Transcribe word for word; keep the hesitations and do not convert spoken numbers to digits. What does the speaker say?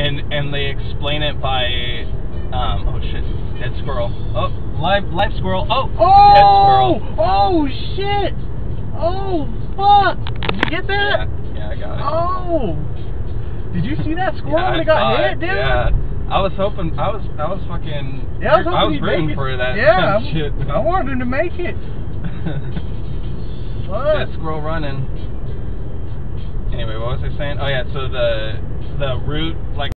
and and they explain it by, um, oh shit, dead squirrel. Oh, live live squirrel. Oh, oh, dead squirrel. Oh shit! Oh fuck! Did you get that? Yeah, yeah, I got it. Oh! Did you see that squirrel yeah, when I it got saw hit, it. dude? Yeah. I was hoping, I was, I was fucking, yeah, I was, I was rooting for that yeah, shit. I wanted him to make it. Dead squirrel running. Anyway, what was I saying? Oh yeah, so the the root, like.